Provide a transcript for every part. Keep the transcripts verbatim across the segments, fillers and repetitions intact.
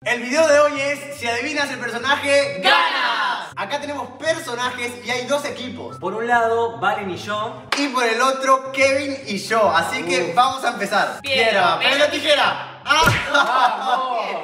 El video de hoy es, si adivinas el personaje, ¡ganas! Acá tenemos personajes y hay dos equipos. Por un lado, Valen y yo. Y por el otro, Kevin y yo. Así uh. que vamos a empezar. Piedra, papel o tijera. ¡Vamos!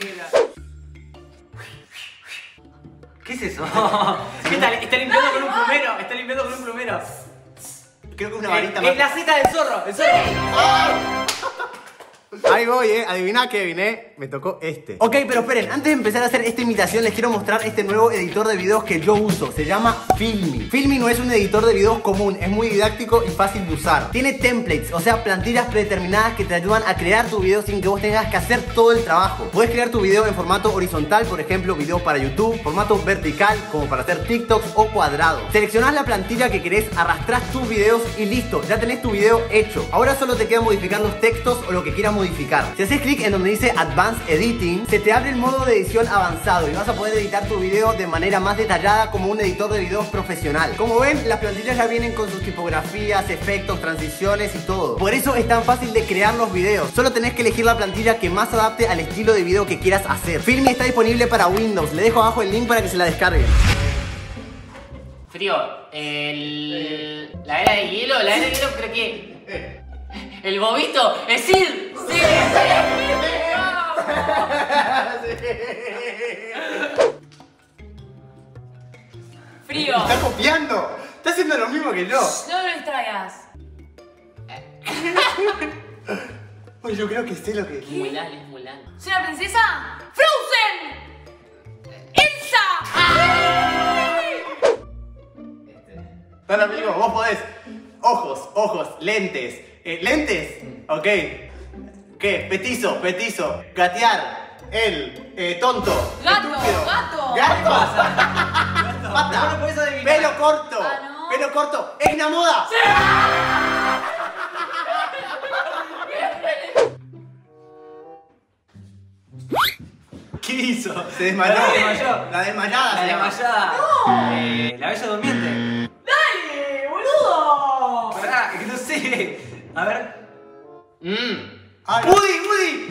¿Qué es eso? ¿Qué está, está limpiando con un plumero? Está limpiando con un plumero. Creo que es una varita Es, más. es la seta del zorro. El zorro. ¡Ah! Ahí voy, eh. Adiviná, Kevin, eh. Me tocó este. Ok, pero esperen, antes de empezar a hacer esta imitación, les quiero mostrar este nuevo editor de videos que yo uso. Se llama Filmy. Filmy no es un editor de videos común, es muy didáctico y fácil de usar. Tiene templates, o sea, plantillas predeterminadas que te ayudan a crear tu video sin que vos tengas que hacer todo el trabajo. Puedes crear tu video en formato horizontal, por ejemplo, videos para YouTube, formato vertical, como para hacer TikToks, o cuadrado. Seleccionás la plantilla que querés, arrastrás tus videos y listo, ya tenés tu video hecho. Ahora solo te queda modificar los textos o lo que quieras modificar. Si haces clic en donde dice Advanced Editing, se te abre el modo de edición avanzado y vas a poder editar tu video de manera más detallada como un editor de videos profesional. Como ven, las plantillas ya vienen con sus tipografías, efectos, transiciones y todo. Por eso es tan fácil de crear los videos. Solo tenés que elegir la plantilla que más adapte al estilo de video que quieras hacer. Filmy está disponible para Windows. Le dejo abajo el link para que se la descarguen. Frío, el... la era de hielo, la era de hielo creo que... El bobito, es Sid. Sí, Frío. Me está copiando. Está haciendo lo mismo que yo. No lo distraigas. Uy, yo creo que sé lo que es. Mulan, es Mulan. ¿Soy una princesa? ¡Frozen! ¡Elsa! Dale, amigo, vos podés. Ojos, ojos, lentes. Eh, ¿Lentes? Ok. ¿Qué? Petizo, petizo. Gatear. Él. Eh, tonto. Gato, Estúpido. gato. Gato. No Pata. lo podés adivinar. Pelo corto. Ah, no. Pelo corto. ¡Egna moda! ¿Qué hizo? Se desmayó. Se desmayó. La desmayada. La se llama. desmayada. Eh, la bella durmiente. ¡Dale, boludo! Pará, es que no sé. A ver. Mmm. Ay, Woody, Woody.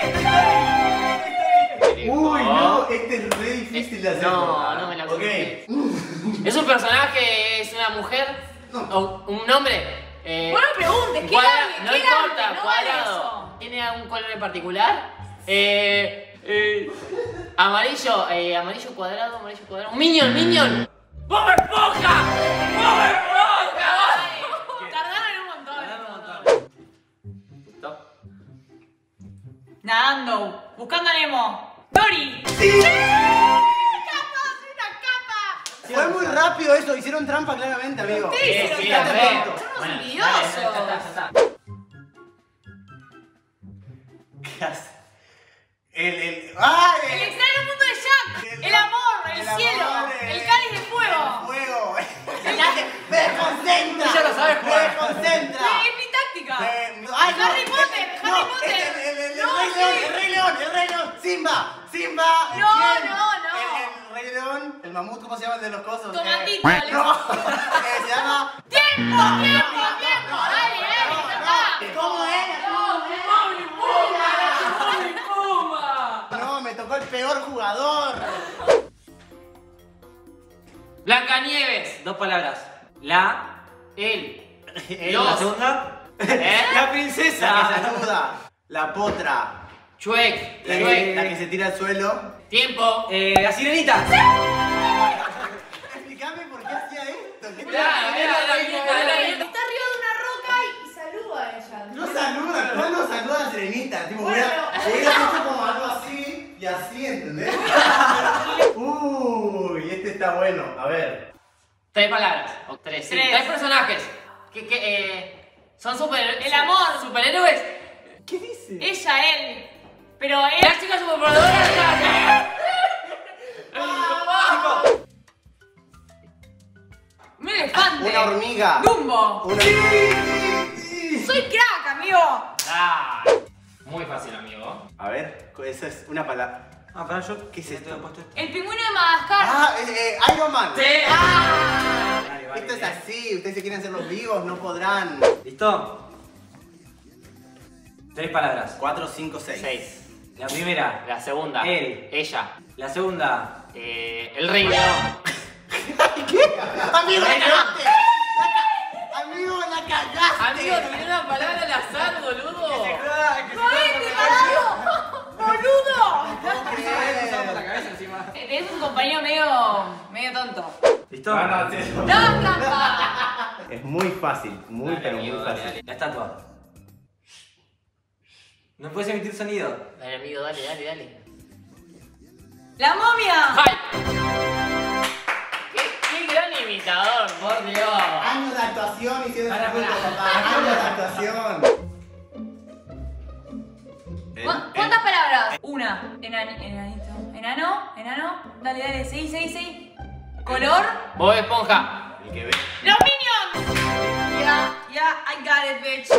Uy, no, este es re difícil de hacer. No, no me la Ok. conté. ¿Es un personaje, es una mujer? No. ¿O un nombre? Eh, Bueno, preguntes, ¿qué cuadra- dale? No ¿Qué importa, dale? No vale cuadrado. eso. ¿Tiene algún color en particular? Eh, eh, amarillo, eh, amarillo cuadrado, amarillo cuadrado. ¡Un minion, minion! ¡Bob Esponja! ¡Bob Esponja! Tardaron un montón. Dame un montón. Stop. Nadando, buscando a Nemo. ¡Dory! Sí. ¡Capa! ¡Soy una capa! Fue muy rápido eso, hicieron trampa claramente, amigo. Sí, Sí, sí, sí, lo re. Somos Bueno, envidiosos. dale, ya está, ya está. ¿Qué hace? El, el... ¡Ay! El extraño mundo de Jack. El amor, el, cielo, amor, el cáliz de El fuego. fuego. ¡Me desconcentra! Ya lo sabes ¡Me jugar. desconcentra! Es mi táctica. Eh, ay, no, Harry Potter, este- Harry no, Potter. este, el, el, el, No, Rey sí. León, el Rey León, el Rey León, Simba, Simba. No, ¿quién? no, no. El, el Rey León, el mamut, ¿cómo se llama el de los cosos? Tomatito, Eh, Alex. no, eh, se llama... ¡Tiempo, tiempo, tiempo! Dale, dale, ya está. ¿Cómo es? No, me tocó el peor jugador. Blancanieves. Dos palabras. La. Él. eh, Los. La segunda. ¿Eh? La princesa. La que saluda, la potra, Chuec. la que, Chuec. la que se tira al suelo. Tiempo. Eh, la sirenita. Explícame por qué hacía esto. ¿Qué te- Claro, era la misma, era la misma. Está arriba de una roca y saluda a ella. No saluda, ¿cuándo saluda a la serenita? Tipo, Bueno, hubiera, pero- hubiera hecho como algo así y así, ¿entendés? Uy, este está bueno. A ver. Tres palabras. O tres. sí. Tres. Tres personajes. Que, que, eh, son super. El amor. Superhéroes. ¿Qué dice? Ella, él. Pero él. Las chicas superpoderoras. Chicos. Un elefante. Una hormiga. Dumbo. Una... Soy crack, amigo. Ah, muy fácil, amigo. A ver, esa es una palabra. Ah, para yo. ¿Qué es te esto? había puesto esto. El pingüino de Madagascar. Ah, eh, eh, Iron Man. Sí. Ah, Vale, vale, esto es bien. así, ustedes se quieren hacer los vivos, no podrán. ¿Listo? Tres palabras. cuatro, cinco, seis. Seis. La primera. La segunda. Él. Ella. La segunda. Eh, el Rey León. Amigo, la cagaste. La ca- Amigo, la cagaste. Amigo, tiré una palabra al azar, boludo. ¡Boludo! la cabeza encima. Es un compañero medio, medio tonto. ¿Listo? ¡No, trampa! Es muy fácil, muy Dale, pero amigo, muy dale, fácil. dale. La estatua. No puedes emitir sonido. Dale, amigo, dale, dale, dale. ¡La momia! ¡Ay! ¡Qué, qué gran imitador, por Dios! Años de actuación y siendo Para, fruto, para. papá. Años de actuación. ¿Cu- ¿Cuántas palabras? Una. Enan, enanito. Enano, enano. Dale, dale, sí, sí, sí. Color. Bob Esponja. El que ve. ¡Los Minions! Yeah, yeah, I got it, bitch.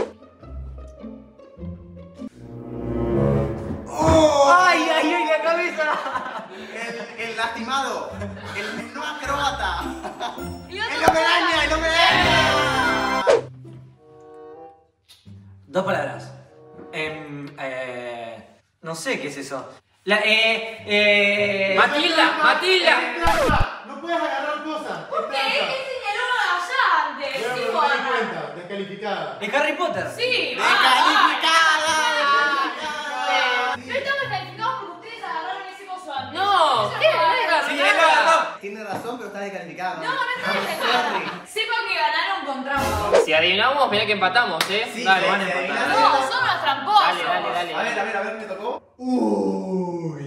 ¡Ay, ay, ay, la cabeza! El, el lastimado. El no acróbata. Y otro El hombre araña, el hombre araña. Dos palabras. Em, eh, no sé qué es eso. La, eh, eh... Matilda, Matilda. No puedes agarrar cosas. ¿Por qué? Él señaló allá antes. Pero Sí, no me Juan. di cuenta. Descalificada. ¿Es Harry Potter? Sí. Descalificada. No estamos descalificados porque ustedes agarraron ese coso antes. No, Eso ¿qué? es verdad. Sí, él agarró. Tiene razón, pero está descalificado. No, no está descalificado. Sepan que ganaron con trampa. Si adivinamos, mirá que empatamos, ¿eh? Sí, dale, sí, van a sí, empatar. dale. No, son unos tramposos. Dale, dale, dale. A ver, a ver, a ver, me tocó. Uy.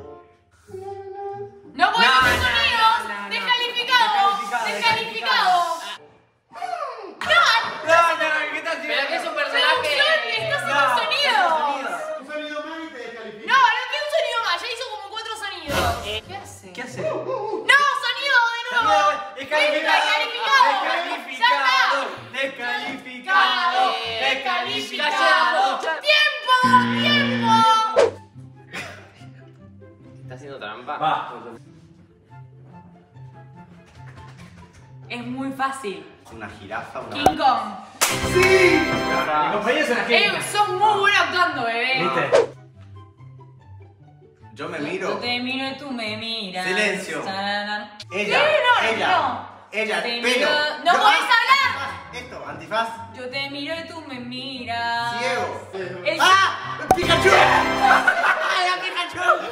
No pueden No, hacer no, sonidos. no, no, no. Descalificado. Descalificado, Descalificado. No, no, ¿qué estás haciendo? Pero que es un Producción, personaje. está haciendo No, sonidos. Un sonido más y te descalifica. No, no tiene un sonido más. Ya hizo como cuatro sonidos. ¿Qué hace? ¿Qué hace? No, sonido de nuevo. Descalificado. Descalificado. Descalificado. Descalificado. Descalificado. ¡Tiempo! ¡Tiempo! ¿Está haciendo trampa? Va. Es muy fácil. Una jirafa, una. King Kong. ¡Sí! Mi compañero es una Eh, genia. sos muy bueno actuando, bebé. ¿Viste? Yo me Yo miro. te miro y tú me miras. Silencio. Tararán. Ella, ¿Qué? No, ella, no. ella, Yo te pelo. miro- ¡No Yo- podés ah, hablar! antifaz, Esto, antifaz. Yo te miro y tú me miras. Ciego. El- ¡Ah! ¡Pikachu! ¡La Pikachu!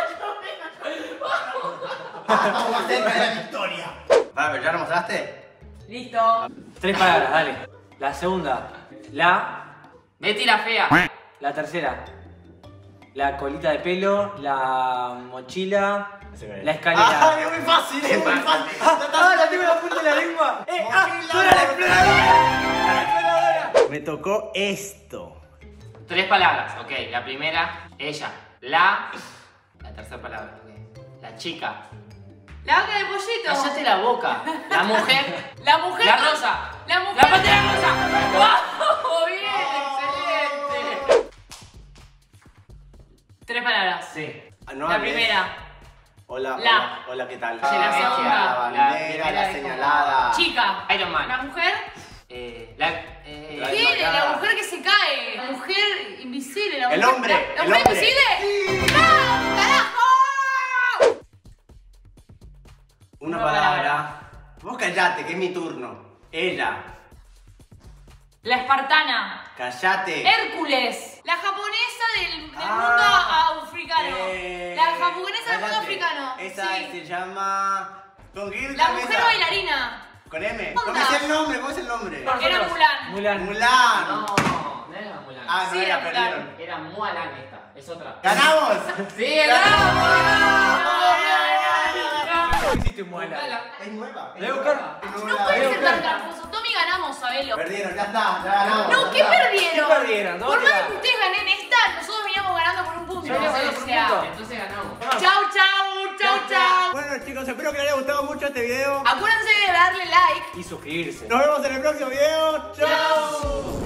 Estamos más cerca de la victoria. Para ver, ¿ya lo mostraste? Listo. Tres palabras, dale. La segunda. La. Betty la fea. La tercera. La colita de pelo. La mochila. La escalera. ¡Ah, es muy fácil! ¡Es muy fácil! ¡Ah, la tengo en la punta de la lengua! ¡Eh, ah! Mochila, ¡Tú eres la exploradora! ¡La exploradora! Me tocó esto. Tres palabras, ok. La primera, ella. La. La tercera palabra, ok. La chica. La boca de pollito. Cállate la boca. La mujer. La mujer. La con- rosa. La mujer. La pantera rosa. ¡Wow! Bien, excelente. Tres palabras. Sí. Ah, no La hables. primera. Hola, La. hola, hola, ¿qué tal? Sí, la Ah, segunda. La La bandera, primera la es como- señalada. Chica. Iron Man. La mujer. Eh, la. Eh, La- ¿Qué? desmayada. La mujer que se cae. La mujer invisible. La El mujer- hombre, ¿La, la el mujer hombre. invisible? ¡No! ¡Carajo! Una Una palabra. palabra. Vos callate, que es mi turno. Ella. La espartana. Callate. Hércules. La japonesa del, del Ah, mundo africano. Eh, La japonesa del mundo cállate. africano. Esa Sí. se llama. ¿Con qué La cabeza? mujer bailarina. Con M. ¿Cómo ¿Cómo es estás? el nombre? ¿Cómo es el nombre? Era Mulan. Mulan. Mulan. No, no era Mulan. Ah, no Sí, era, era perdieron. Era Mulan esta. Es otra. ¡Ganamos! ¡Sí, ganamos! ¿Cómo hiciste un Mulan? Es nueva. La voy a buscar. Es No nueva. puede ser Mulan. tan tramposo. Tommy, ganamos, sabelo. Perdieron, ya está, ya ganamos. No, ya ¿qué está. perdieron? ¿Qué perdieron? Por ¿Dónde más va? que ustedes ganen esta, nosotros veníamos ganando por un punto. Yo venía ganando O por un sea, punto. Entonces ganamos. Chau, chau, chau, chau. Bueno, chicos, espero que les haya gustado mucho este video. Acuérdense de darle like. Y suscribirse. Nos vemos en el próximo video. ¡Chao!